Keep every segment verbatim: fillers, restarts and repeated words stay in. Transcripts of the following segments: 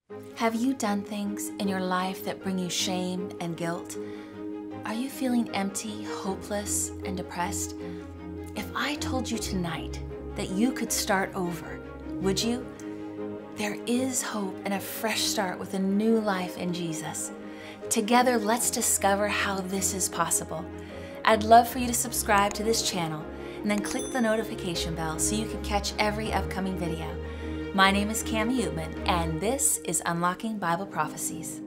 Have you done things in your life that bring you shame and guilt? Are you feeling empty, hopeless, and depressed? If I told you tonight that you could start over, would you? There is hope and a fresh start with a new life in Jesus. Together, let's discover how this is possible. I'd love for you to subscribe to this channel and then click the notification bell so you can catch every upcoming video. My name is Cami Oetman, and this is Unlocking Bible Prophecies.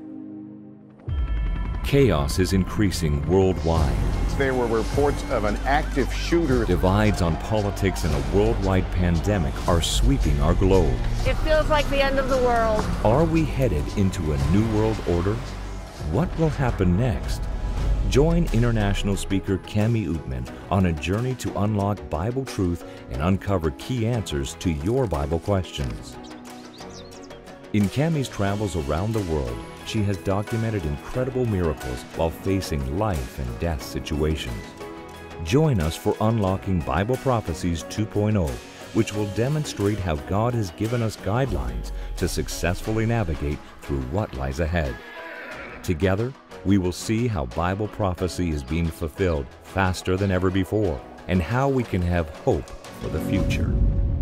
Chaos is increasing worldwide. There were reports of an active shooter. Divides on politics and a worldwide pandemic are sweeping our globe. It feels like the end of the world. Are we headed into a new world order? What will happen next? Join international speaker Cami Oetman on a journey to unlock Bible truth and uncover key answers to your Bible questions. In Cami's travels around the world, she has documented incredible miracles while facing life and death situations. Join us for Unlocking Bible Prophecies two point oh, which will demonstrate how God has given us guidelines to successfully navigate through what lies ahead. Together, we will see how Bible prophecy is being fulfilled faster than ever before and how we can have hope for the future.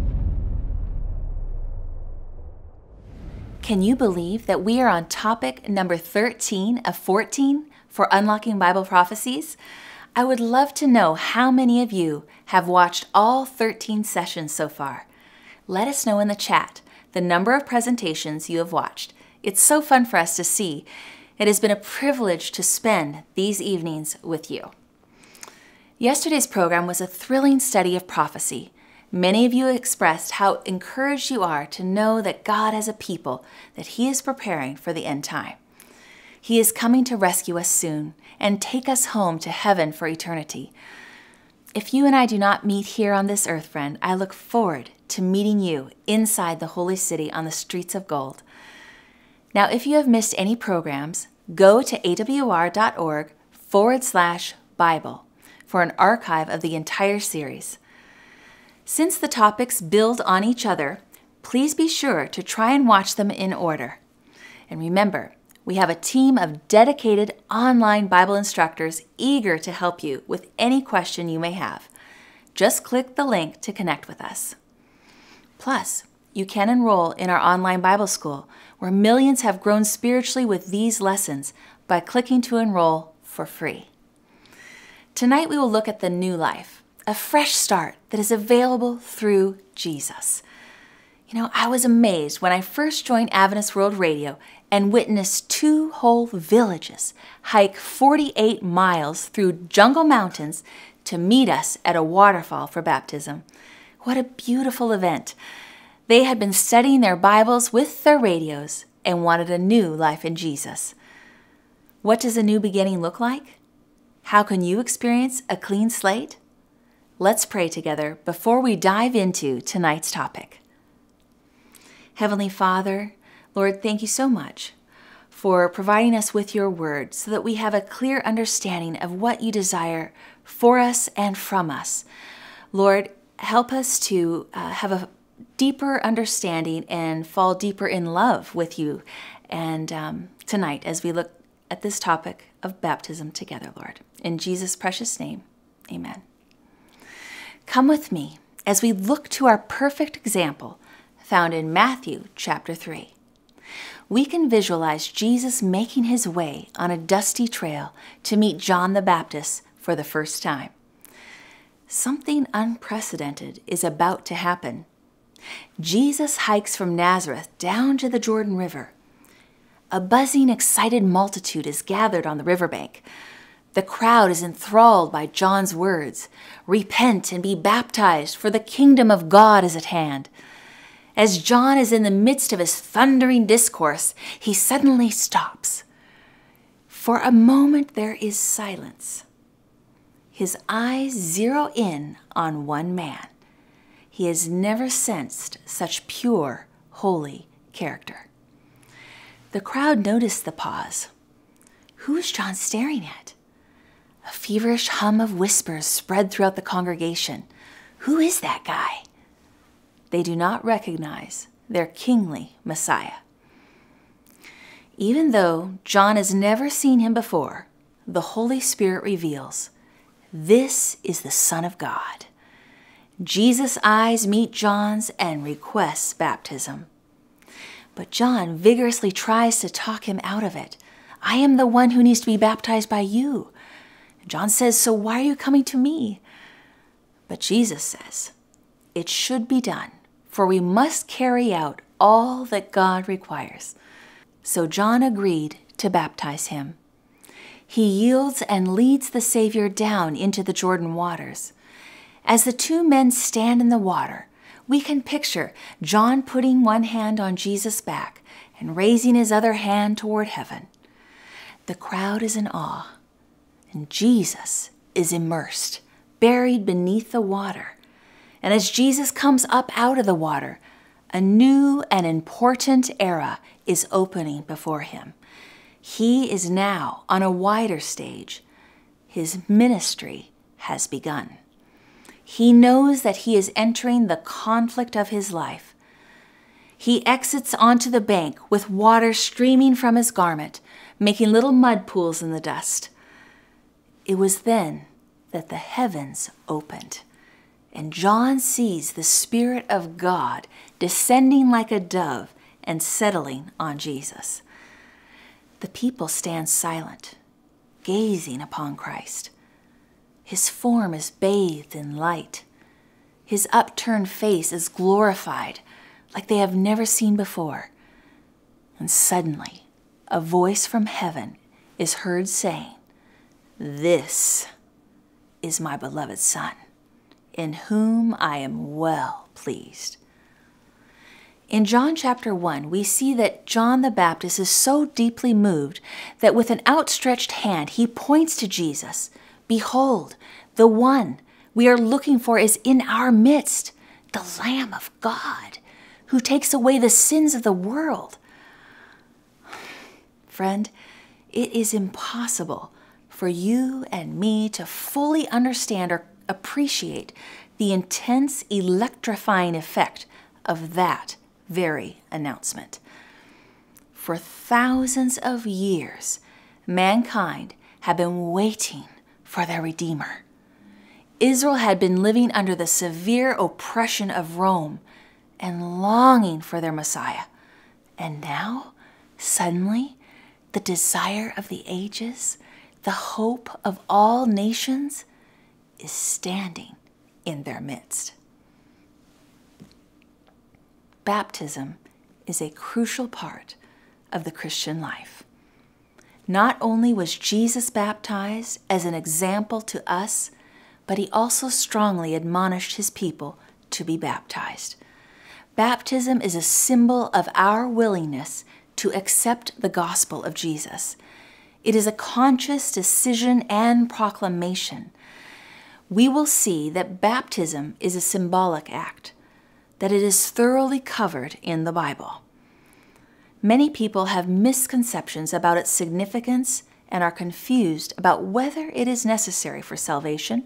Can you believe that we are on topic number thirteen of fourteen for Unlocking Bible Prophecies? I would love to know how many of you have watched all thirteen sessions so far. Let us know in the chat the number of presentations you have watched. It's so fun for us to see. It has been a privilege to spend these evenings with you. Yesterday's program was a thrilling study of prophecy. Many of you expressed how encouraged you are to know that God has a people that He is preparing for the end time. He is coming to rescue us soon and take us home to heaven for eternity. If you and I do not meet here on this earth, friend, I look forward to meeting you inside the holy city on the streets of gold. Now, if you have missed any programs, go to awr.org forward slash Bible for an archive of the entire series. Since the topics build on each other, please be sure to try and watch them in order. And remember, we have a team of dedicated online Bible instructors eager to help you with any question you may have. Just click the link to connect with us. Plus, you can enroll in our online Bible school, where millions have grown spiritually with these lessons by clicking to enroll for free. Tonight we will look at the new life, a fresh start that is available through Jesus. You know, I was amazed when I first joined Adventist World Radio and witnessed two whole villages hike forty-eight miles through jungle mountains to meet us at a waterfall for baptism. What a beautiful event. They had been studying their Bibles with their radios and wanted a new life in Jesus. What does a new beginning look like? How can you experience a clean slate? Let's pray together before we dive into tonight's topic. Heavenly Father, Lord, thank you so much for providing us with your word so that we have a clear understanding of what you desire for us and from us. Lord, help us to uh, have a deeper understanding and fall deeper in love with you and um, tonight as we look at this topic of baptism together, Lord. In Jesus' precious name, amen. Come with me as we look to our perfect example found in Matthew chapter three. We can visualize Jesus making his way on a dusty trail to meet John the Baptist for the first time. Something unprecedented is about to happen. Jesus hikes from Nazareth down to the Jordan River. A buzzing, excited multitude is gathered on the riverbank. The crowd is enthralled by John's words, "Repent and be baptized, for the kingdom of God is at hand." As John is in the midst of his thundering discourse, he suddenly stops. For a moment there is silence. His eyes zero in on one man. He has never sensed such pure, holy character. The crowd noticed the pause. Who is John staring at? A feverish hum of whispers spread throughout the congregation. Who is that guy? They do not recognize their kingly Messiah. Even though John has never seen him before, the Holy Spirit reveals, this is the Son of God. Jesus' eyes meet John's and requests baptism. But John vigorously tries to talk him out of it. I am the one who needs to be baptized by you. John says, so why are you coming to me? But Jesus says, it should be done, for we must carry out all that God requires. So John agreed to baptize him. He yields and leads the Savior down into the Jordan waters. As the two men stand in the water, we can picture John putting one hand on Jesus' back and raising his other hand toward heaven. The crowd is in awe, and Jesus is immersed, buried beneath the water. And as Jesus comes up out of the water, a new and important era is opening before him. He is now on a wider stage. His ministry has begun. He knows that he is entering the conflict of his life. He exits onto the bank with water streaming from his garment, making little mud pools in the dust. It was then that the heavens opened, and John sees the Spirit of God descending like a dove and settling on Jesus. The people stand silent, gazing upon Christ. His form is bathed in light. His upturned face is glorified like they have never seen before. And suddenly, a voice from heaven is heard saying, this is my beloved Son, in whom I am well pleased. In John chapter one, we see that John the Baptist is so deeply moved that with an outstretched hand, he points to Jesus. Behold, the one we are looking for is in our midst, the Lamb of God, who takes away the sins of the world. Friend, it is impossible for you and me to fully understand or appreciate the intense, electrifying effect of that very announcement. For thousands of years, mankind had been waiting for their Redeemer. Israel had been living under the severe oppression of Rome and longing for their Messiah. And now, suddenly, the desire of the ages, the hope of all nations, is standing in their midst. Baptism is a crucial part of the Christian life. Not only was Jesus baptized as an example to us, but he also strongly admonished his people to be baptized. Baptism is a symbol of our willingness to accept the gospel of Jesus. It is a conscious decision and proclamation. We will see that baptism is a symbolic act, that it is thoroughly covered in the Bible. Many people have misconceptions about its significance and are confused about whether it is necessary for salvation.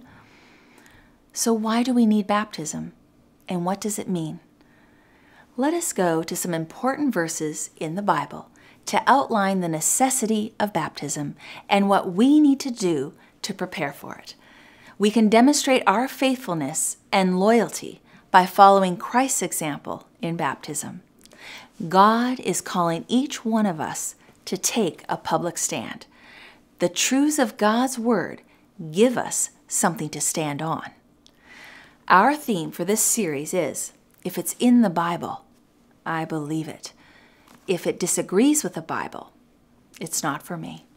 So why do we need baptism, and what does it mean? Let us go to some important verses in the Bible to outline the necessity of baptism and what we need to do to prepare for it. We can demonstrate our faithfulness and loyalty by following Christ's example in baptism. God is calling each one of us to take a public stand. The truths of God's Word give us something to stand on. Our theme for this series is, if it's in the Bible, I believe it. If it disagrees with the Bible, it's not for me.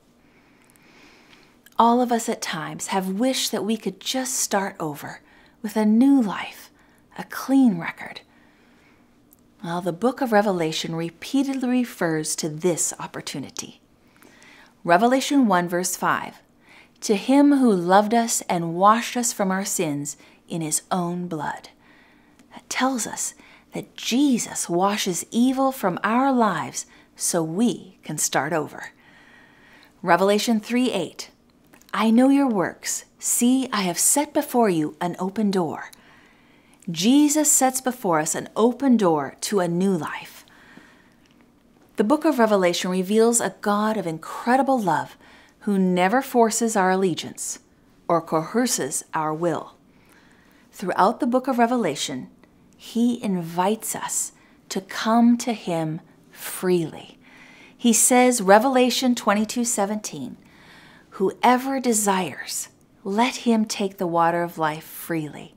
All of us at times have wished that we could just start over with a new life, a clean record. Well, the book of Revelation repeatedly refers to this opportunity. Revelation one verse five, to him who loved us and washed us from our sins in his own blood. That tells us that Jesus washes evil from our lives so we can start over. Revelation three eight, I know your works. See, I have set before you an open door. Jesus sets before us an open door to a new life. The book of Revelation reveals a God of incredible love who never forces our allegiance or coerces our will. Throughout the book of Revelation, he invites us to come to him freely. He says, Revelation twenty-two seventeen, whoever desires, let him take the water of life freely.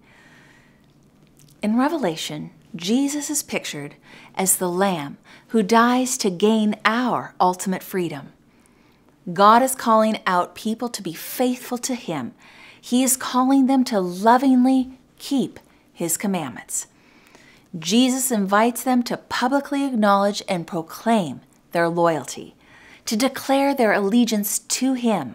In Revelation, Jesus is pictured as the Lamb who dies to gain our ultimate freedom. God is calling out people to be faithful to him. He is calling them to lovingly keep his commandments. Jesus invites them to publicly acknowledge and proclaim their loyalty, to declare their allegiance to him.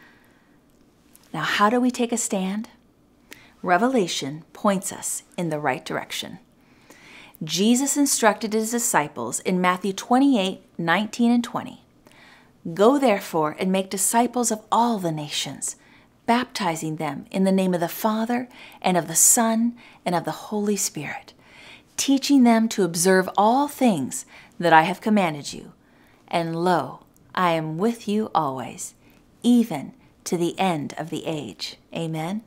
Now, how do we take a stand? Revelation points us in the right direction. Jesus instructed his disciples in Matthew twenty-eight, nineteen and twenty. Go therefore and make disciples of all the nations, baptizing them in the name of the Father and of the Son and of the Holy Spirit, teaching them to observe all things that I have commanded you. And lo, I am with you always, even to the end of the age. Amen.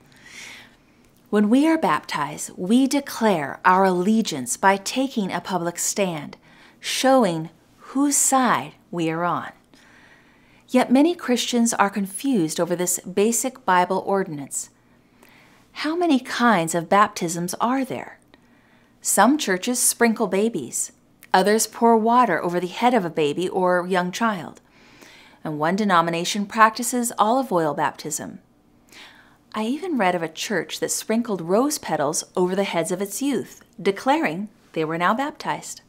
When we are baptized, we declare our allegiance by taking a public stand, showing whose side we are on. Yet many Christians are confused over this basic Bible ordinance. How many kinds of baptisms are there? Some churches sprinkle babies. Others pour water over the head of a baby or young child. And one denomination practices olive oil baptism. I even read of a church that sprinkled rose petals over the heads of its youth, declaring they were now baptized.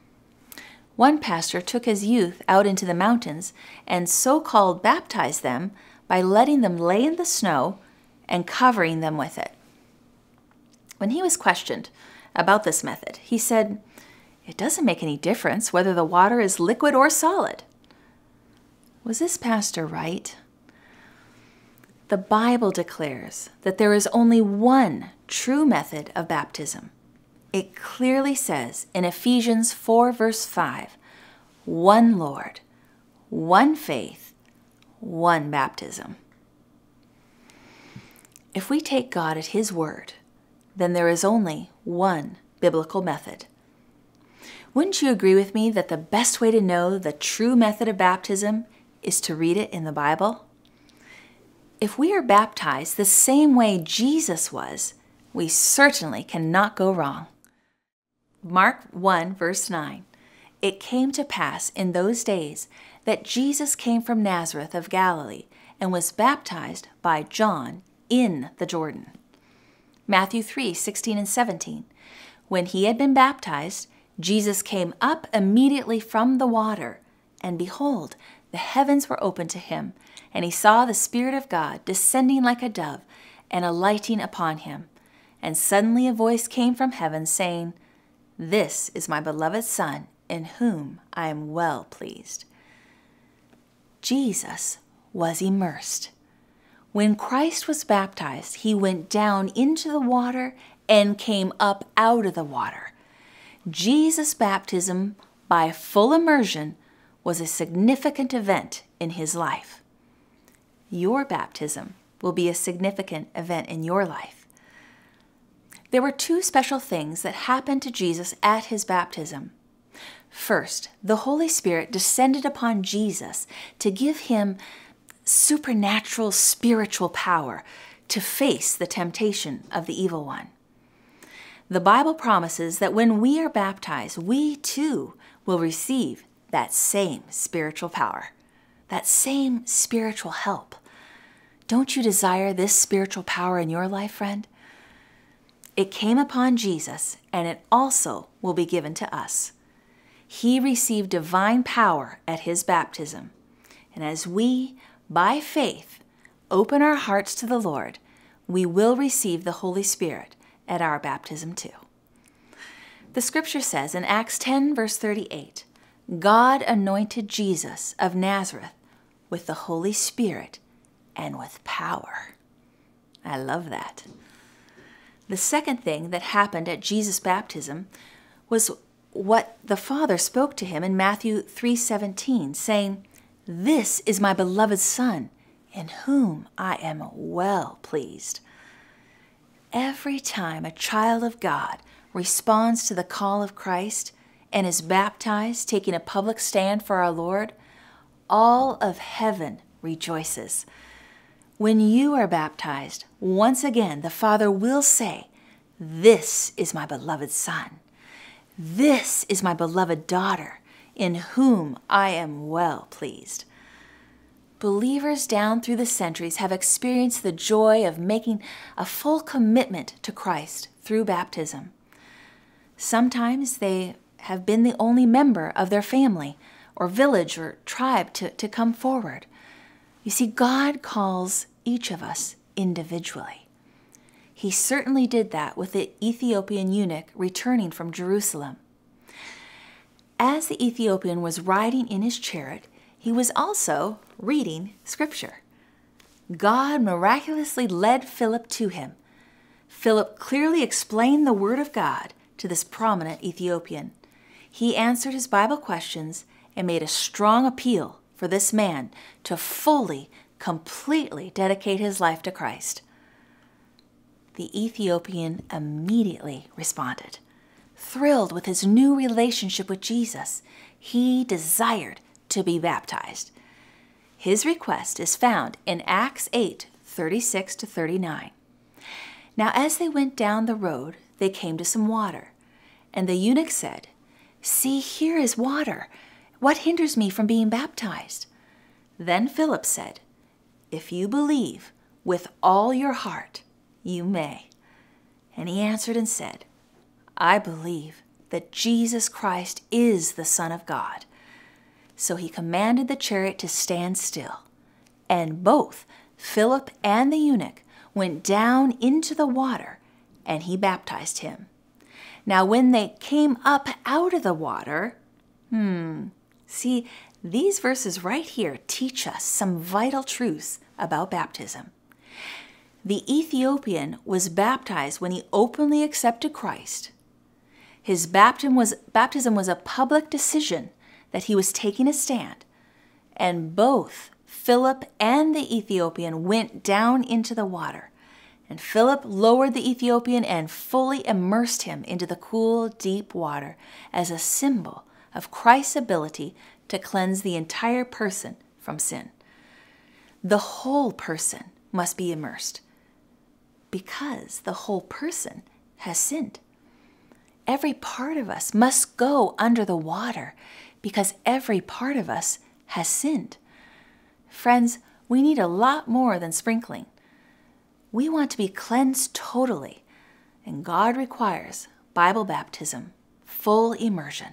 One pastor took his youth out into the mountains and so-called baptized them by letting them lay in the snow and covering them with it. When he was questioned about this method, he said, "It doesn't make any difference whether the water is liquid or solid." Was this pastor right? The Bible declares that there is only one true method of baptism. It clearly says in Ephesians four, verse five, one Lord, one faith, one baptism. If we take God at his word, then there is only one biblical method. Wouldn't you agree with me that the best way to know the true method of baptism is to read it in the Bible? If we are baptized the same way Jesus was, we certainly cannot go wrong. Mark one, verse nine. It came to pass in those days that Jesus came from Nazareth of Galilee and was baptized by John in the Jordan. Matthew three, sixteen and seventeen. When he had been baptized, Jesus came up immediately from the water, and behold, the heavens were opened to him, and he saw the Spirit of God descending like a dove and alighting upon him. And suddenly a voice came from heaven saying, "This is my beloved Son, in whom I am well pleased." Jesus was immersed. When Christ was baptized, he went down into the water and came up out of the water. Jesus' baptism by full immersion was a significant event in his life. Your baptism will be a significant event in your life. There were two special things that happened to Jesus at his baptism. First, the Holy Spirit descended upon Jesus to give him supernatural spiritual power to face the temptation of the evil one. The Bible promises that when we are baptized, we too will receive that same spiritual power, that same spiritual help. Don't you desire this spiritual power in your life, friend? It came upon Jesus, and it also will be given to us. He received divine power at his baptism. And as we, by faith, open our hearts to the Lord, we will receive the Holy Spirit at our baptism too. The scripture says in Acts ten, verse thirty-eight, God anointed Jesus of Nazareth with the Holy Spirit and with power. I love that. The second thing that happened at Jesus' baptism was what the Father spoke to him in Matthew three seventeen, saying, "This is my beloved Son, in whom I am well pleased." Every time a child of God responds to the call of Christ and is baptized, taking a public stand for our Lord, all of heaven rejoices. When you are baptized, once again the Father will say, "This is my beloved Son. This is my beloved daughter, in whom I am well pleased." Believers down through the centuries have experienced the joy of making a full commitment to Christ through baptism. Sometimes they have been the only member of their family or village or tribe to, to come forward. You see, God calls each of us individually. He certainly did that with the Ethiopian eunuch returning from Jerusalem. As the Ethiopian was riding in his chariot, he was also reading Scripture. God miraculously led Philip to him. Philip clearly explained the Word of God to this prominent Ethiopian. He answered his Bible questions and made a strong appeal for this man to fully, completely dedicate his life to Christ. The Ethiopian immediately responded. Thrilled with his new relationship with Jesus, he desired to be baptized. His request is found in Acts eight, thirty-six to thirty-nine. Now as they went down the road, they came to some water, and the eunuch said, "See, here is water. What hinders me from being baptized?" Then Philip said, "If you believe with all your heart, you may." And he answered and said, "I believe that Jesus Christ is the Son of God." So he commanded the chariot to stand still, and both Philip and the eunuch went down into the water, and he baptized him. Now when they came up out of the water, hmm, see, these verses right here teach us some vital truths about baptism. The Ethiopian was baptized when he openly accepted Christ. His baptism was, baptism was a public decision that he was taking a stand, and both Philip and the Ethiopian went down into the water, and Philip lowered the Ethiopian and fully immersed him into the cool, deep water as a symbol of Christ's ability to cleanse the entire person from sin. The whole person must be immersed because the whole person has sinned. Every part of us must go under the water because every part of us has sinned. Friends, we need a lot more than sprinkling. We want to be cleansed totally, and God requires Bible baptism, full immersion.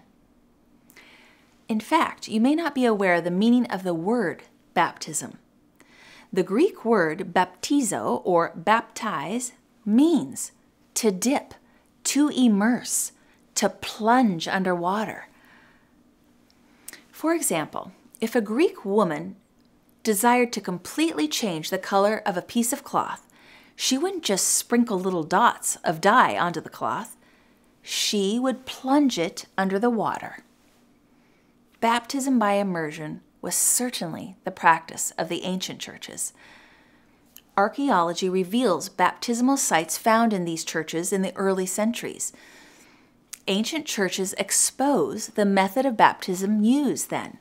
In fact, you may not be aware of the meaning of the word baptism. The Greek word baptizo, or baptize, means to dip, to immerse, to plunge under water. For example, if a Greek woman desired to completely change the color of a piece of cloth, she wouldn't just sprinkle little dots of dye onto the cloth. She would plunge it under the water. Baptism by immersion was certainly the practice of the ancient churches. Archaeology reveals baptismal sites found in these churches in the early centuries. Ancient churches expose the method of baptism used then.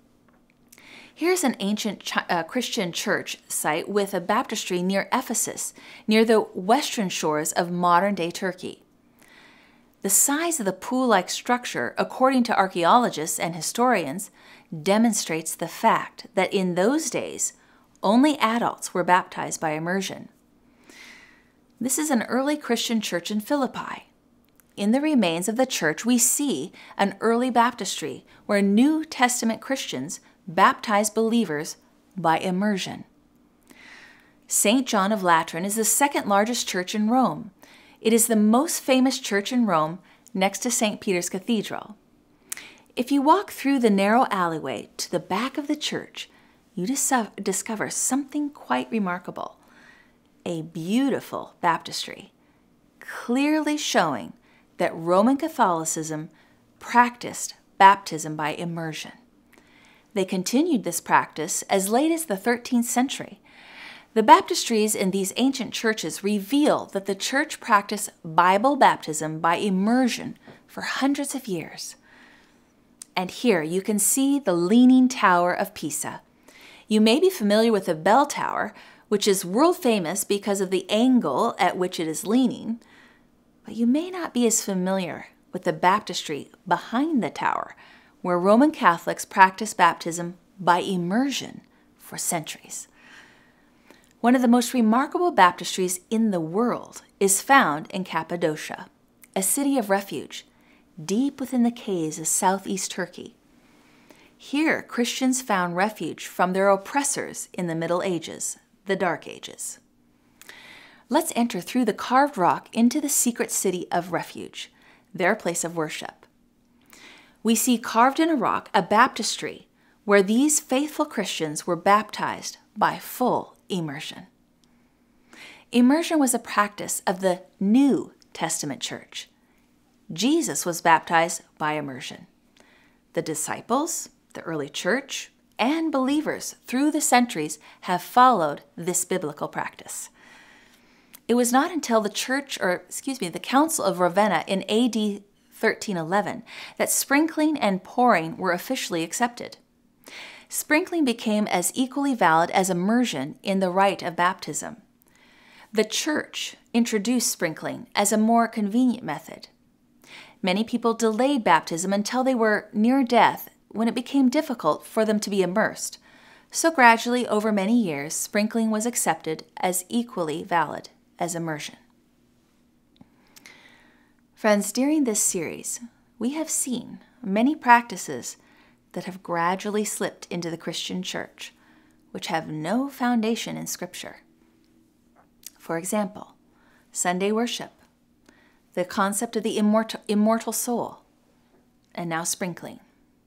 Here's an ancient ch- uh, Christian church site with a baptistry near Ephesus, near the western shores of modern-day Turkey. The size of the pool-like structure, according to archaeologists and historians, demonstrates the fact that in those days, only adults were baptized by immersion. This is an early Christian church in Philippi. In the remains of the church, we see an early baptistry where New Testament Christians baptized believers by immersion. Saint John of Latran is the second largest church in Rome. It is the most famous church in Rome next to Saint Peter's Cathedral. If you walk through the narrow alleyway to the back of the church, you dis- discover something quite remarkable. A beautiful baptistry, clearly showing that Roman Catholicism practiced baptism by immersion. They continued this practice as late as the thirteenth century. The baptistries in these ancient churches reveal that the church practiced Bible baptism by immersion for hundreds of years. And here you can see the Leaning Tower of Pisa. You may be familiar with the bell tower, which is world famous because of the angle at which it is leaning, but you may not be as familiar with the baptistry behind the tower, where Roman Catholics practice baptism by immersion for centuries. One of the most remarkable baptistries in the world is found in Cappadocia, a city of refuge, deep within the caves of southeast Turkey. Here, Christians found refuge from their oppressors in the Middle Ages, the Dark Ages. Let's enter through the carved rock into the secret city of refuge, their place of worship. We see carved in a rock a baptistry where these faithful Christians were baptized by full immersion. Immersion was a practice of the New Testament church. Jesus was baptized by immersion. The disciples, the early church, and believers through the centuries have followed this biblical practice. It was not until the church, or excuse me, the Council of Ravenna in A D thirteen eleven that sprinkling and pouring were officially accepted. Sprinkling became as equally valid as immersion in the rite of baptism. The church introduced sprinkling as a more convenient method. Many people delayed baptism until they were near death, when it became difficult for them to be immersed. So gradually, over many years, sprinkling was accepted as equally valid as immersion. Friends, during this series, we have seen many practices that have gradually slipped into the Christian church, which have no foundation in Scripture. For example, Sunday worship, the concept of the immortal, immortal soul, and now sprinkling.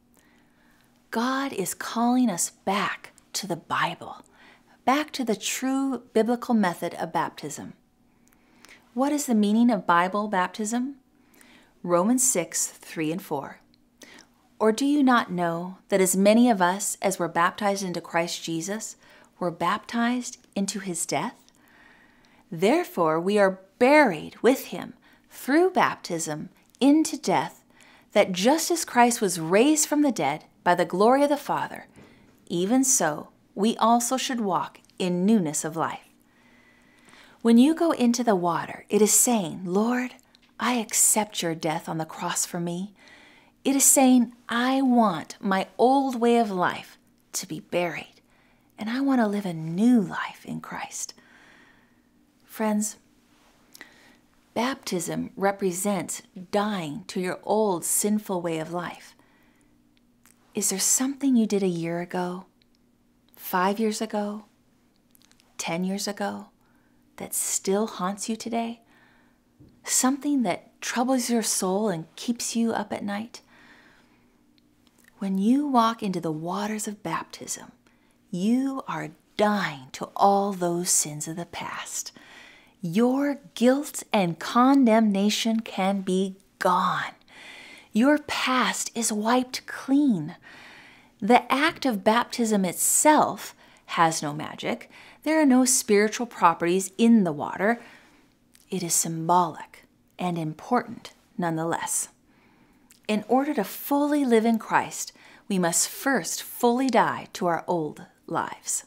God is calling us back to the Bible, back to the true biblical method of baptism. What is the meaning of Bible baptism? Romans six, three and four. Or do you not know that as many of us as were baptized into Christ Jesus were baptized into his death? Therefore we are buried with him through baptism into death, that just as Christ was raised from the dead by the glory of the Father, even so we also should walk in newness of life. When you go into the water, it is saying, Lord, I accept your death on the cross for me. It is saying, I want my old way of life to be buried, and I want to live a new life in Christ. Friends, baptism represents dying to your old sinful way of life. Is there something you did a year ago, five years ago, ten years ago, that still haunts you today? Something that troubles your soul and keeps you up at night? When you walk into the waters of baptism, you are dying to all those sins of the past. Your guilt and condemnation can be gone. Your past is wiped clean. The act of baptism itself has no magic. There are no spiritual properties in the water. It is symbolic and important nonetheless. In order to fully live in Christ, we must first fully die to our old lives.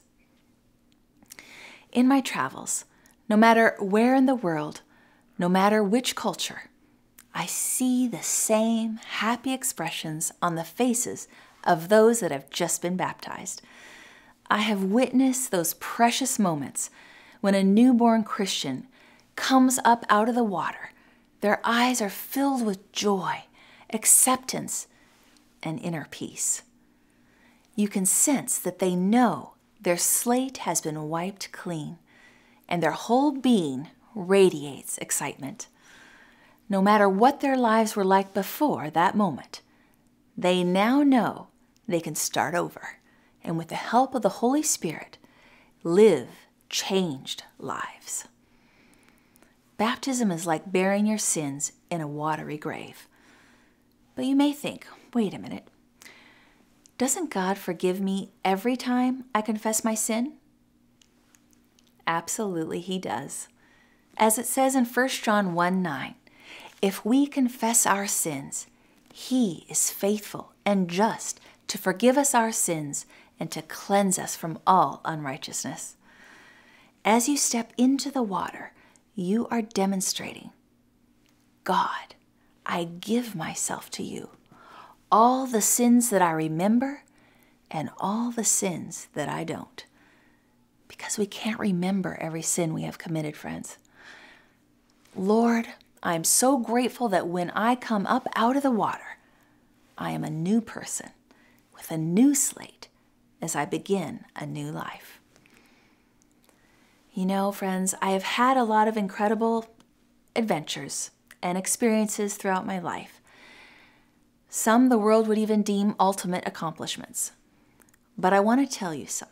In my travels, no matter where in the world, no matter which culture, I see the same happy expressions on the faces of those that have just been baptized. I have witnessed those precious moments when a newborn Christian comes up out of the water. Their eyes are filled with joy, acceptance, and inner peace. You can sense that they know their slate has been wiped clean, and their whole being radiates excitement. No matter what their lives were like before that moment, they now know they can start over, and with the help of the Holy Spirit, live changed lives. Baptism is like burying your sins in a watery grave. But you may think, wait a minute, doesn't God forgive me every time I confess my sin? Absolutely, He does. As it says in First John one nine, if we confess our sins, He is faithful and just to forgive us our sins and to cleanse us from all unrighteousness. As you step into the water, you are demonstrating, God, I give myself to you. All the sins that I remember and all the sins that I don't. Because we can't remember every sin we have committed, friends. Lord, I am so grateful that when I come up out of the water, I am a new person with a new slate as I begin a new life. You know, friends, I have had a lot of incredible adventures and experiences throughout my life. Some the world would even deem ultimate accomplishments. But I want to tell you something.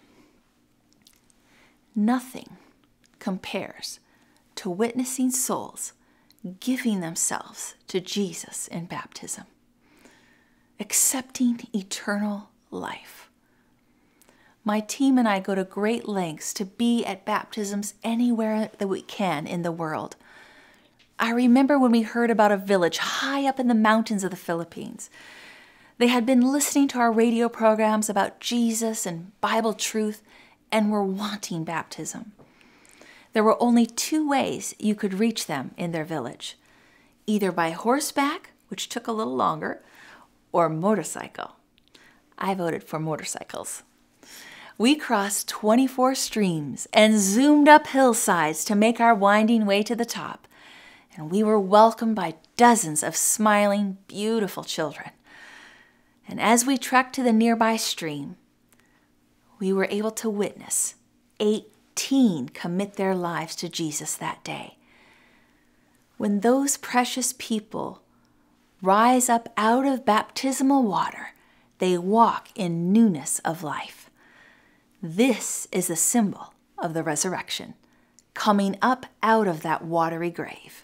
Nothing compares to witnessing souls giving themselves to Jesus in baptism, accepting eternal life. My team and I go to great lengths to be at baptisms anywhere that we can in the world. I remember when we heard about a village high up in the mountains of the Philippines. They had been listening to our radio programs about Jesus and Bible truth and were wanting baptism. There were only two ways you could reach them in their village, either by horseback, which took a little longer, or motorcycle. I voted for motorcycles. We crossed twenty-four streams and zoomed up hillsides to make our winding way to the top, and we were welcomed by dozens of smiling, beautiful children. And as we trekked to the nearby stream, we were able to witness eighteen commit their lives to Jesus that day. When those precious people rise up out of baptismal water, they walk in newness of life. This is a symbol of the resurrection, coming up out of that watery grave.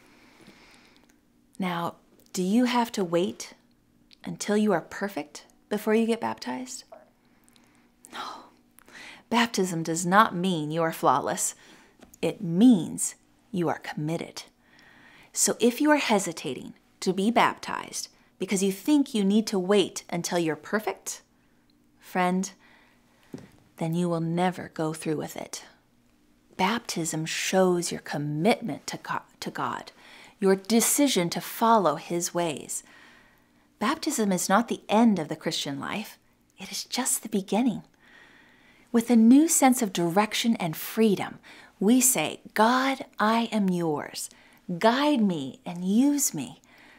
Now, do you have to wait until you are perfect before you get baptized? No. Baptism does not mean you are flawless. It means you are committed. So if you are hesitating to be baptized because you think you need to wait until you're perfect, friend, then you will never go through with it. Baptism shows your commitment to God, your decision to follow His ways. Baptism is not the end of the Christian life. It is just the beginning. With a new sense of direction and freedom, we say, God, I am yours. Guide me and use me.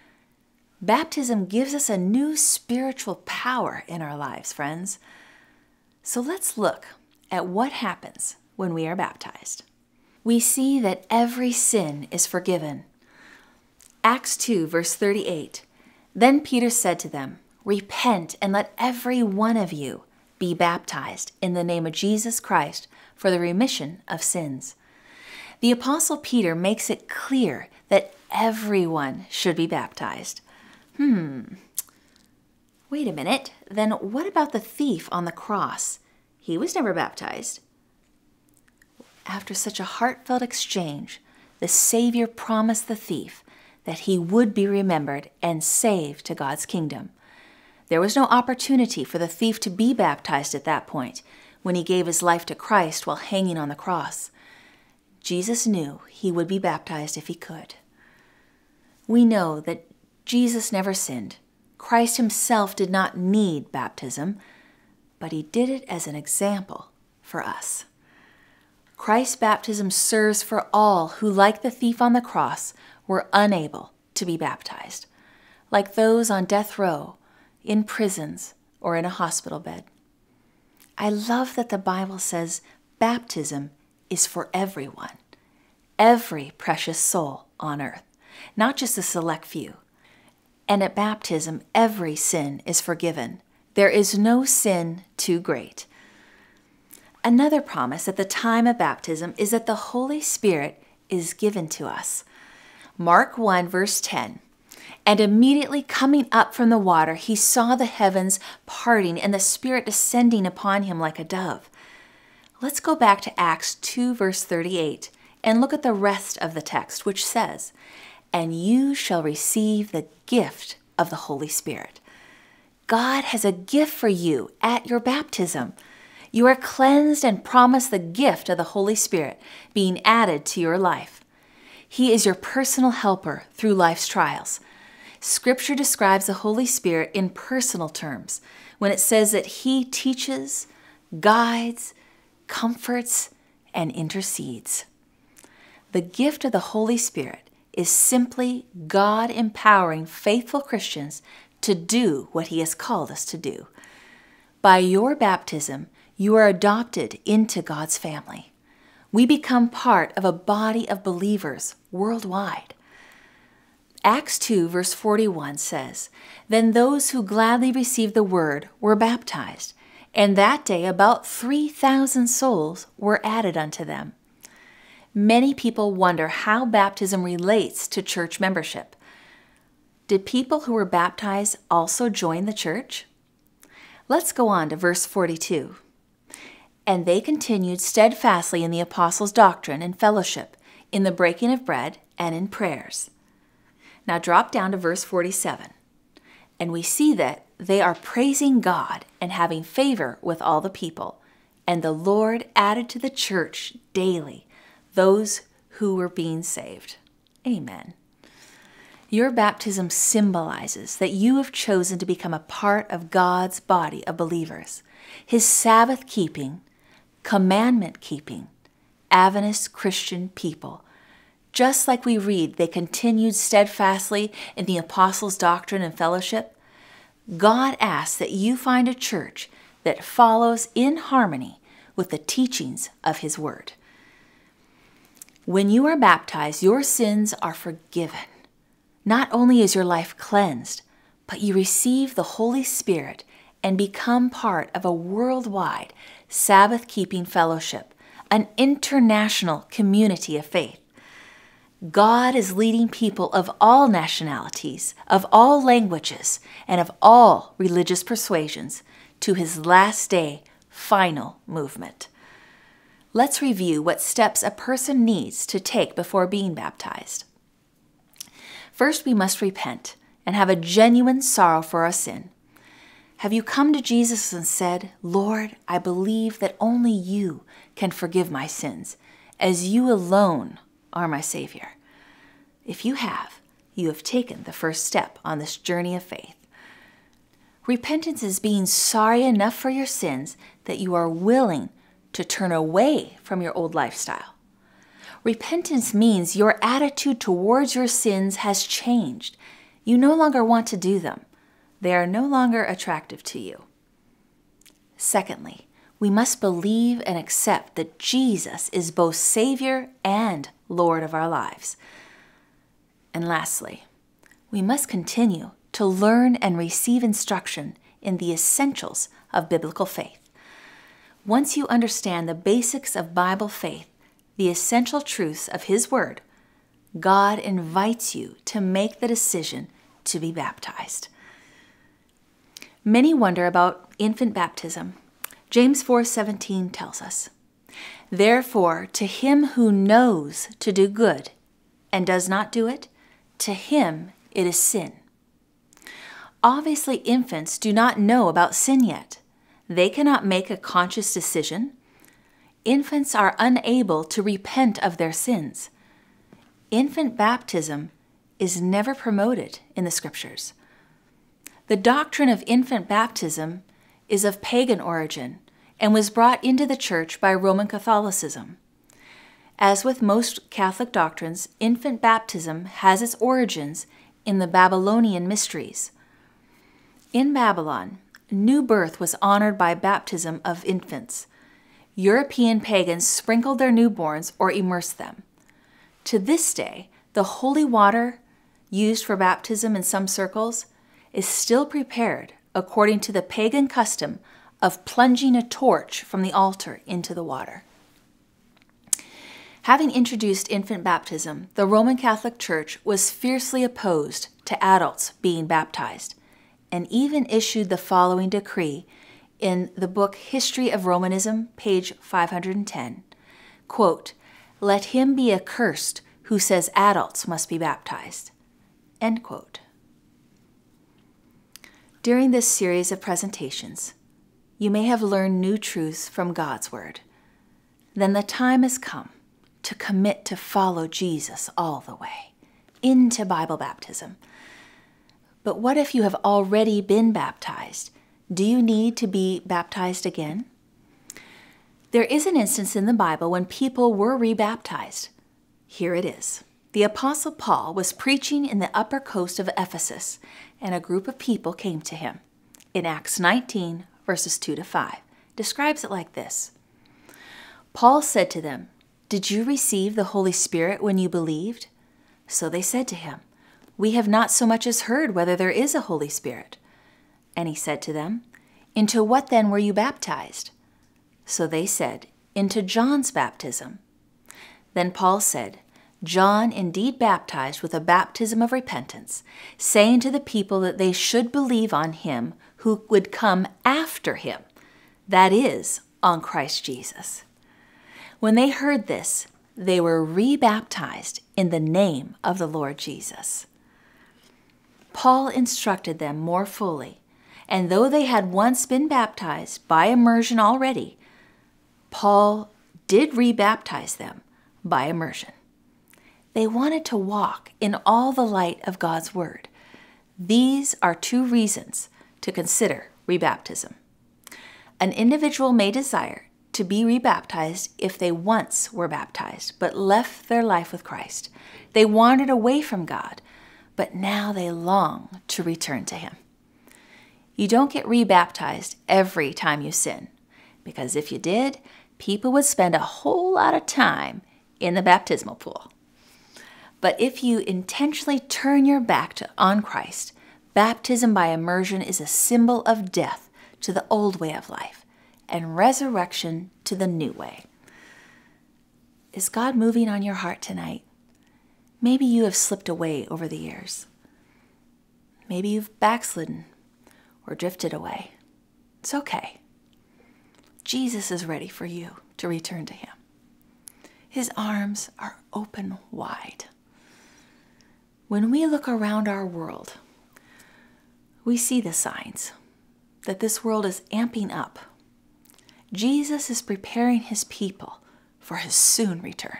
Baptism gives us a new spiritual power in our lives, friends. So let's look at what happens when we are baptized. We see that every sin is forgiven. Acts two, verse thirty-eight. Then Peter said to them, repent and let every one of you be baptized in the name of Jesus Christ for the remission of sins. The Apostle Peter makes it clear that everyone should be baptized. Hmm. Wait a minute, then what about the thief on the cross? He was never baptized. After such a heartfelt exchange, the Savior promised the thief that he would be remembered and saved to God's kingdom. There was no opportunity for the thief to be baptized at that point when he gave his life to Christ while hanging on the cross. Jesus knew he would be baptized if he could. We know that Jesus never sinned. Christ himself did not need baptism, but he did it as an example for us. Christ's baptism serves for all who, like the thief on the cross, were unable to be baptized, like those on death row, in prisons, or in a hospital bed. I love that the Bible says baptism is for everyone, every precious soul on earth, not just a select few. And at baptism, every sin is forgiven. There is no sin too great. Another promise at the time of baptism is that the Holy Spirit is given to us. Mark one, verse ten. And immediately coming up from the water, he saw the heavens parting and the Spirit descending upon him like a dove. Let's go back to Acts two, verse thirty-eight, and look at the rest of the text, which says, "And you shall receive the gift of the Holy Spirit." God has a gift for you at your baptism. You are cleansed and promised the gift of the Holy Spirit being added to your life. He is your personal helper through life's trials. Scripture describes the Holy Spirit in personal terms when it says that He teaches, guides, comforts, and intercedes. The gift of the Holy Spirit is simply God empowering faithful Christians to do what He has called us to do. By your baptism, you are adopted into God's family. We become part of a body of believers worldwide. Acts two, verse forty-one says, "Then those who gladly received the word were baptized, and that day about three thousand souls were added unto them." Many people wonder how baptism relates to church membership. Did people who were baptized also join the church? Let's go on to verse forty-two. "And they continued steadfastly in the apostles' doctrine and fellowship, in the breaking of bread, and in prayers." Now drop down to verse forty-seven. "And we see that they are praising God and having favor with all the people. And the Lord added to the church daily those who were being saved." Amen. Your baptism symbolizes that you have chosen to become a part of God's body of believers, His Sabbath-keeping, commandment-keeping, Adventist Christian people. Just like we read, they continued steadfastly in the apostles' doctrine and fellowship. God asks that you find a church that follows in harmony with the teachings of His Word. When you are baptized, your sins are forgiven. Not only is your life cleansed, but you receive the Holy Spirit and become part of a worldwide Sabbath-keeping fellowship, an international community of faith. God is leading people of all nationalities, of all languages, and of all religious persuasions to His last day final movement. Let's review what steps a person needs to take before being baptized. First, we must repent and have a genuine sorrow for our sin. Have you come to Jesus and said, "Lord, I believe that only you can forgive my sins, as you alone are my Savior"? If you have, you have taken the first step on this journey of faith. Repentance is being sorry enough for your sins that you are willing to turn away from your old lifestyle. Repentance means your attitude towards your sins has changed. You no longer want to do them. They are no longer attractive to you. Secondly, we must believe and accept that Jesus is both Savior and Lord of our lives. And lastly, we must continue to learn and receive instruction in the essentials of biblical faith. Once you understand the basics of Bible faith, the essential truths of His Word, God invites you to make the decision to be baptized. Many wonder about infant baptism. James four seventeen tells us, "Therefore, to him who knows to do good and does not do it, to him it is sin." Obviously, infants do not know about sin yet. They cannot make a conscious decision. Infants are unable to repent of their sins. Infant baptism is never promoted in the Scriptures. The doctrine of infant baptism is of pagan origin and was brought into the church by Roman Catholicism. As with most Catholic doctrines, infant baptism has its origins in the Babylonian mysteries. In Babylon, new birth was honored by baptism of infants. European pagans sprinkled their newborns or immersed them. To this day, the holy water used for baptism in some circles is still prepared according to the pagan custom of plunging a torch from the altar into the water. Having introduced infant baptism, the Roman Catholic Church was fiercely opposed to adults being baptized, and even issued the following decree in the book History of Romanism, page five hundred ten. Quote, "Let him be accursed who says adults must be baptized." End quote. During this series of presentations, you may have learned new truths from God's Word. Then the time has come to commit to follow Jesus all the way into Bible baptism. But what if you have already been baptized? Do you need to be baptized again? There is an instance in the Bible when people were rebaptized. Here it is. The Apostle Paul was preaching in the upper coast of Ephesus, and a group of people came to him. In Acts nineteen, verses two to five, describes it like this. Paul said to them, "Did you receive the Holy Spirit when you believed?" So they said to him, "We have not so much as heard whether there is a Holy Spirit." And he said to them, "Into what then were you baptized?" So they said, "Into John's baptism." Then Paul said, "John indeed baptized with a baptism of repentance, saying to the people that they should believe on him who would come after him, that is, on Christ Jesus." When they heard this, they were rebaptized in the name of the Lord Jesus. Paul instructed them more fully, and though they had once been baptized by immersion already, Paul did rebaptize them by immersion. They wanted to walk in all the light of God's Word. These are two reasons to consider rebaptism. An individual may desire to be rebaptized if they once were baptized, but left their life with Christ. They wandered away from God, but now they long to return to Him. You don't get rebaptized every time you sin, because if you did, people would spend a whole lot of time in the baptismal pool. But if you intentionally turn your back to, on Christ, baptism by immersion is a symbol of death to the old way of life and resurrection to the new way. Is God moving on your heart tonight? Maybe you have slipped away over the years. Maybe you've backslidden or drifted away. It's okay. Jesus is ready for you to return to Him. His arms are open wide. When we look around our world, we see the signs that this world is amping up. Jesus is preparing His people for His soon return.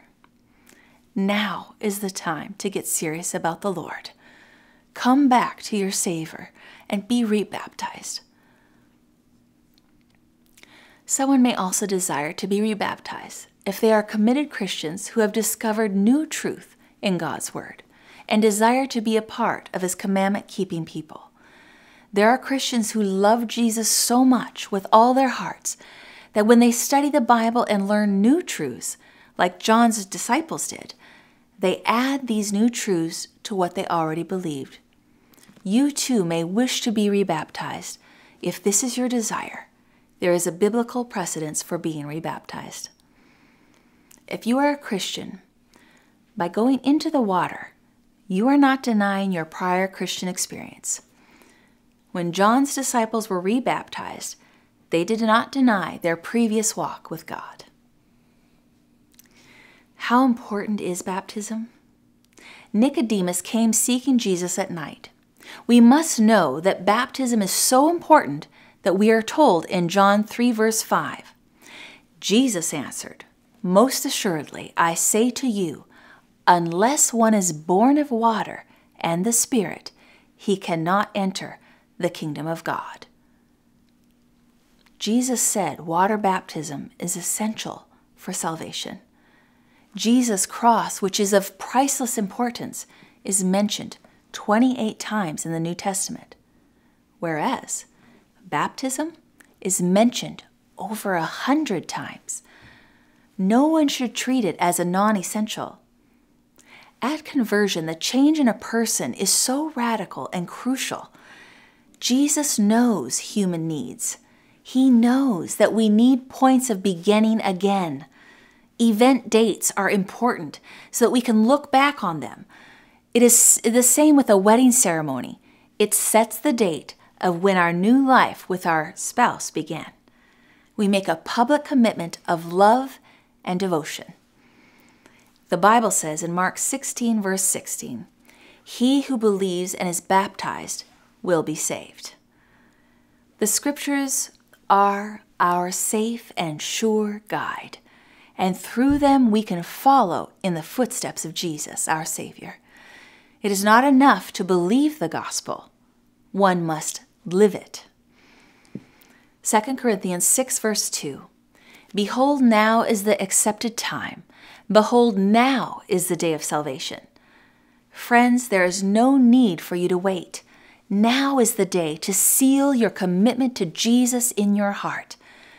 Now is the time to get serious about the Lord. Come back to your Savior and be rebaptized. Someone may also desire to be rebaptized if they are committed Christians who have discovered new truth in God's Word and desire to be a part of His commandment-keeping people. There are Christians who love Jesus so much with all their hearts that when they study the Bible and learn new truths, like John's disciples did, they add these new truths to what they already believed. You too may wish to be rebaptized. If this is your desire, there is a biblical precedence for being rebaptized. If you are a Christian, by going into the water, you are not denying your prior Christian experience. When John's disciples were rebaptized, they did not deny their previous walk with God. How important is baptism? Nicodemus came seeking Jesus at night. We must know that baptism is so important that we are told in John three, verse five, Jesus answered, "Most assuredly, I say to you, unless one is born of water and the Spirit, he cannot enter the kingdom of God." Jesus said water baptism is essential for salvation. Jesus' cross, which is of priceless importance, is mentioned twenty-eight times in the New Testament, whereas baptism is mentioned over a hundred times. No one should treat it as a non-essential. At conversion, the change in a person is so radical and crucial. Jesus knows human needs. He knows that we need points of beginning again. Event dates are important so that we can look back on them. It is the same with a wedding ceremony. It sets the date of when our new life with our spouse began. We make a public commitment of love and devotion. The Bible says in Mark sixteen, verse sixteen, "He who believes and is baptized will be saved." The scriptures are our safe and sure guide, and through them we can follow in the footsteps of Jesus, our Savior. It is not enough to believe the gospel. One must live it. Second Corinthians six, verse two, "Behold, now is the accepted time. Behold, now is the day of salvation." Friends, there is no need for you to wait. Now is the day to seal your commitment to Jesus in your heart.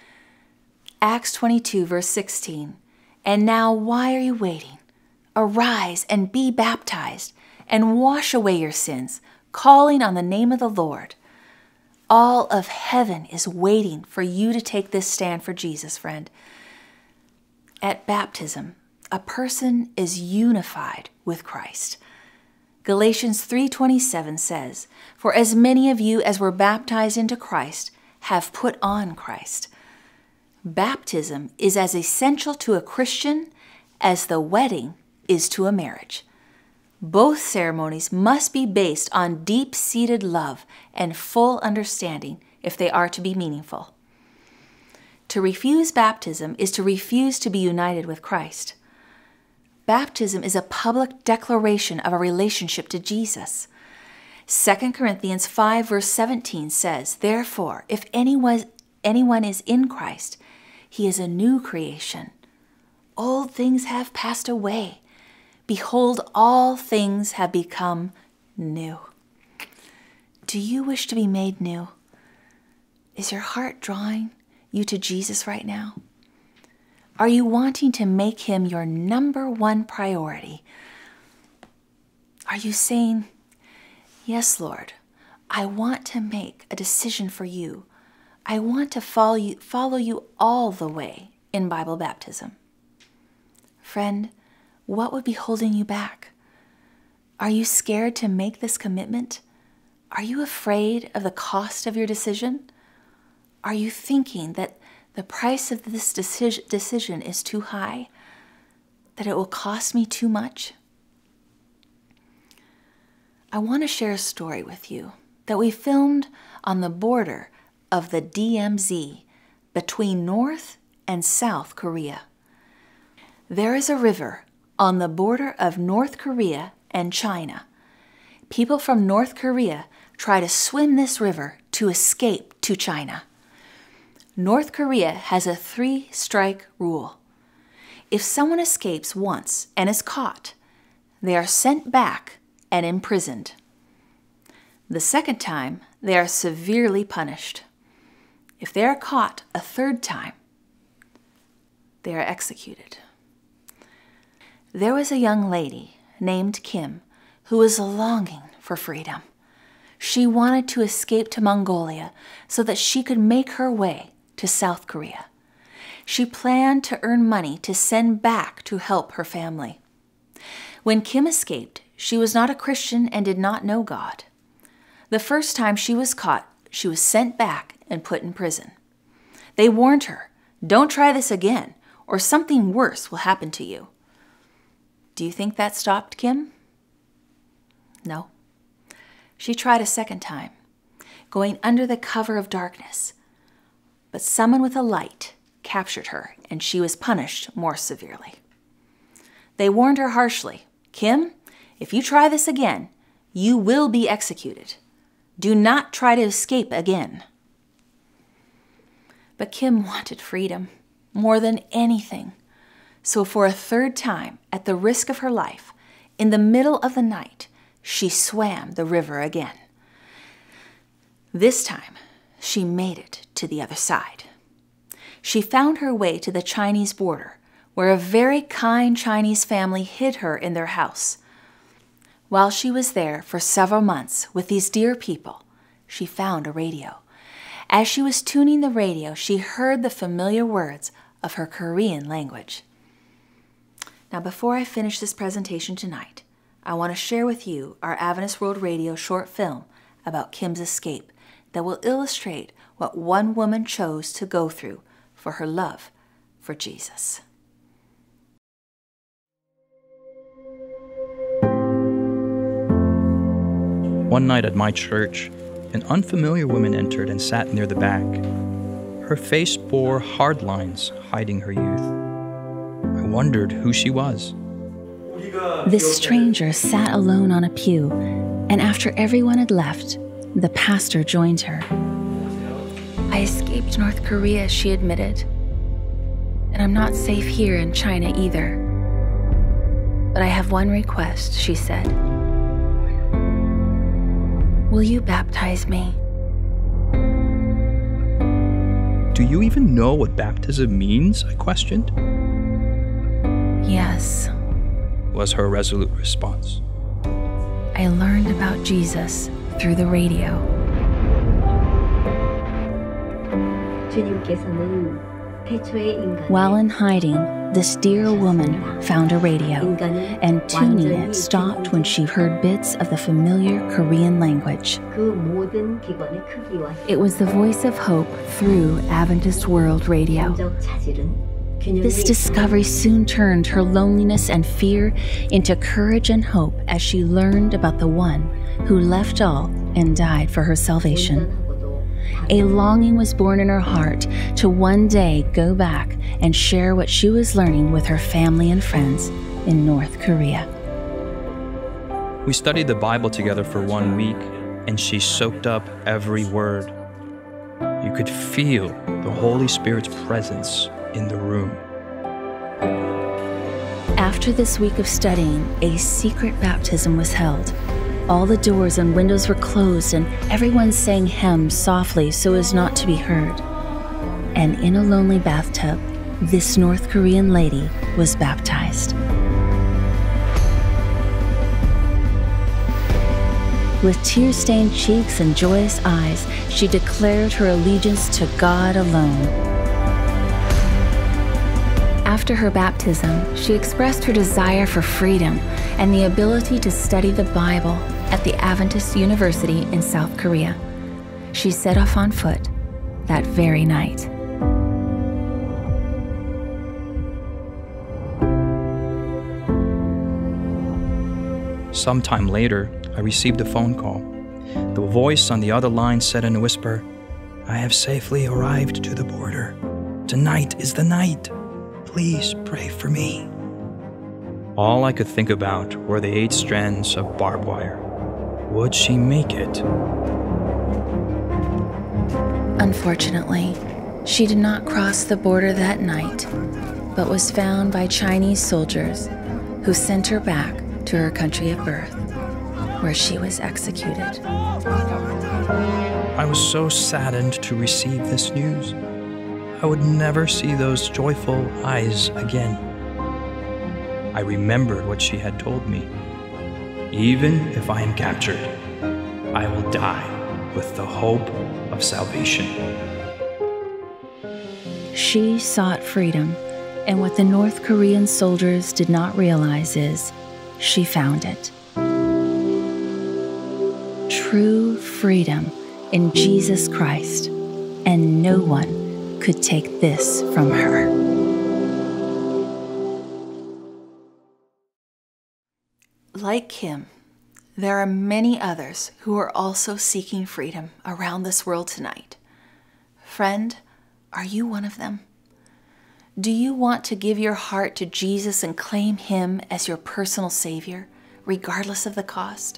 Acts twenty-two, verse sixteen, "And now why are you waiting? Arise and be baptized, and wash away your sins, calling on the name of the Lord." All of heaven is waiting for you to take this stand for Jesus, friend. At baptism, a person is unified with Christ. Galatians three twenty-seven says, "For as many of you as were baptized into Christ have put on Christ." Baptism is as essential to a Christian as the wedding is to a marriage. Both ceremonies must be based on deep-seated love and full understanding if they are to be meaningful. To refuse baptism is to refuse to be united with Christ. Baptism is a public declaration of a relationship to Jesus. Second Corinthians five, verse seventeen says, "Therefore, if anyone, anyone is in Christ, he is a new creation. Old things have passed away. Behold, all things have become new." Do you wish to be made new? Is your heart drawing you to Jesus right now? Are you wanting to make him your number one priority? Are you saying, "Yes, Lord, I want to make a decision for you. I want to follow you, follow you all the way in Bible baptism"? Friend, what would be holding you back? Are you scared to make this commitment? Are you afraid of the cost of your decision? Are you thinking that the price of this decision, decision is too high? That it will cost me too much? I want to share a story with you that we filmed on the border of the D M Z between North and South Korea. There is a river on the border of North Korea and China. People from North Korea try to swim this river to escape to China. North Korea has a three-strike rule. If someone escapes once and is caught, they are sent back and imprisoned. The second time, they are severely punished. If they are caught a third time, they are executed. There was a young lady named Kim who was longing for freedom. She wanted to escape to Mongolia so that she could make her way to South Korea. She planned to earn money to send back to help her family. When Kim escaped, she was not a Christian and did not know God. The first time she was caught, she was sent back and put in prison. They warned her, "Don't try this again, or something worse will happen to you." Do you think that stopped Kim? No. She tried a second time, going under the cover of darkness. But someone with a light captured her, and she was punished more severely. They warned her harshly, "Kim, if you try this again, you will be executed. Do not try to escape again." But Kim wanted freedom more than anything. So for a third time, at the risk of her life, in the middle of the night, she swam the river again. This time, she made it to the other side. She found her way to the Chinese border, where a very kind Chinese family hid her in their house. While she was there for several months with these dear people, she found a radio. As she was tuning the radio, she heard the familiar words of her Korean language. Now, before I finish this presentation tonight, I want to share with you our Adventist World Radio short film about Kim's escape that will illustrate what one woman chose to go through for her love for Jesus. One night at my church, an unfamiliar woman entered and sat near the back. Her face bore hard lines hiding her youth. I wondered who she was. This stranger sat alone on a pew, and after everyone had left, the pastor joined her. I escaped North Korea, she admitted, and I'm not safe here in China either. But I have one request, she said. Will you baptize me? Do you even know what baptism means? I questioned. Yes, Was her resolute response. I learned about Jesus through the radio. While in hiding, this dear woman found a radio, and tuning it stopped when she heard bits of the familiar Korean language. It was the voice of hope through Adventist World Radio. This discovery soon turned her loneliness and fear into courage and hope as she learned about the one who left all and died for her salvation. A longing was born in her heart to one day go back and share what she was learning with her family and friends in North Korea. We studied the Bible together for one week, and she soaked up every word. You could feel the Holy Spirit's presence in the room. After this week of studying, a secret baptism was held. All the doors and windows were closed, and everyone sang hymns softly so as not to be heard. And in a lonely bathtub, this North Korean lady was baptized. With tear-stained cheeks and joyous eyes, she declared her allegiance to God alone. After her baptism, she expressed her desire for freedom and the ability to study the Bible at the Adventist University in South Korea. She set off on foot that very night. Sometime later, I received a phone call. The voice on the other line said in a whisper, "I have safely arrived to the border. Tonight is the night. Please pray for me." All I could think about were the eight strands of barbed wire. Would she make it? Unfortunately, she did not cross the border that night, but was found by Chinese soldiers who sent her back to her country of birth, where she was executed. I was so saddened to receive this news. I would never see those joyful eyes again. I remembered what she had told me. Even if I am captured, I will die with the hope of salvation. She sought freedom, and what the North Korean soldiers did not realize is she found it. True freedom in Jesus Christ, and no one could take this from her. Like Kim, there are many others who are also seeking freedom around this world tonight. Friend, are you one of them? Do you want to give your heart to Jesus and claim Him as your personal Savior, regardless of the cost?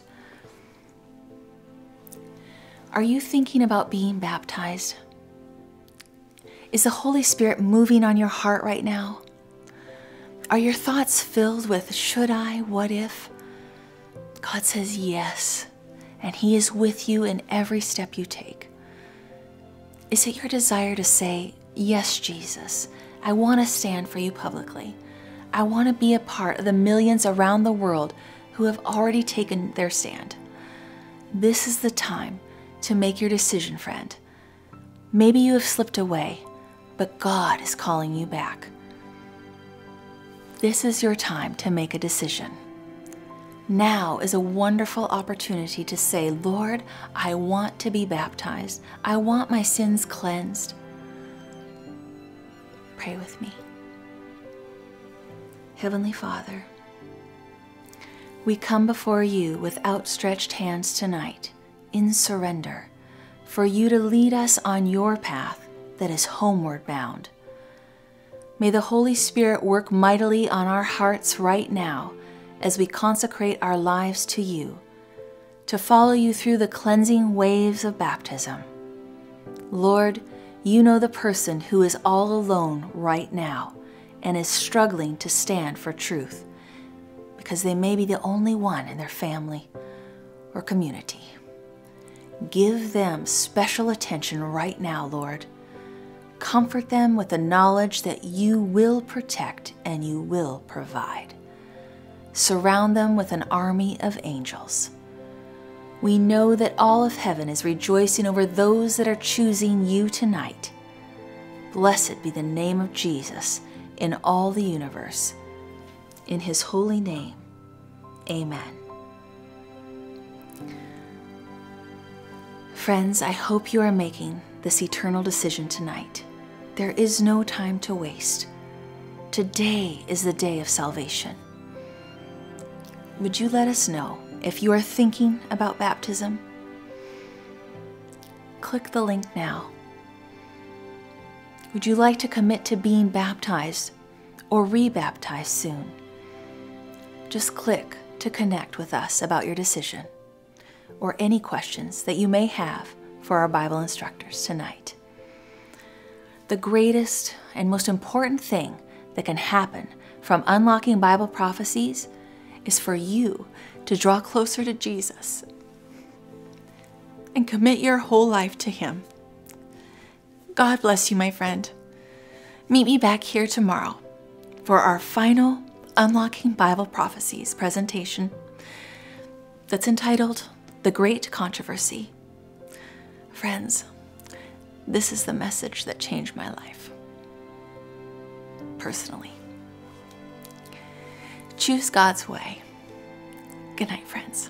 Are you thinking about being baptized? Is the Holy Spirit moving on your heart right now? Are your thoughts filled with should I, what if? God says yes, and He is with you in every step you take. Is it your desire to say, yes, Jesus, I want to stand for you publicly. I want to be a part of the millions around the world who have already taken their stand. This is the time to make your decision, friend. Maybe you have slipped away, but God is calling you back. This is your time to make a decision. Now is a wonderful opportunity to say, Lord, I want to be baptized. I want my sins cleansed. Pray with me. Heavenly Father, we come before you with outstretched hands tonight in surrender for you to lead us on your path that is homeward bound. May the Holy Spirit work mightily on our hearts right now as we consecrate our lives to you, to follow you through the cleansing waves of baptism. Lord, you know the person who is all alone right now and is struggling to stand for truth because they may be the only one in their family or community. Give them special attention right now, Lord. Comfort them with the knowledge that you will protect and you will provide. Surround them with an army of angels. We know that all of heaven is rejoicing over those that are choosing you tonight. Blessed be the name of Jesus in all the universe. In his holy name, amen. Friends, I hope you are making this eternal decision tonight. There is no time to waste. Today is the day of salvation. Would you let us know if you are thinking about baptism? Click the link now. Would you like to commit to being baptized or re-baptized soon? Just click to connect with us about your decision or any questions that you may have for our Bible instructors tonight. The greatest and most important thing that can happen from Unlocking Bible Prophecies is for you to draw closer to Jesus and commit your whole life to him. God bless you, my friend. Meet me back here tomorrow for our final Unlocking Bible Prophecies presentation that's entitled The Great Controversy. Friends, this is the message that changed my life, personally. Choose God's way. Good night, friends.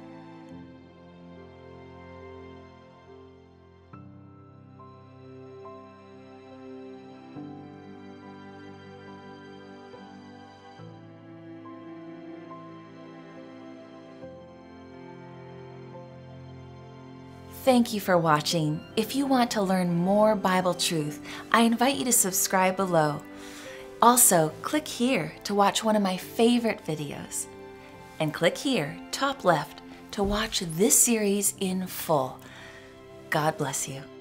Thank you for watching. If you want to learn more Bible truth, I invite you to subscribe below. Also, click here to watch one of my favorite videos. And click here, top left, to watch this series in full. God bless you.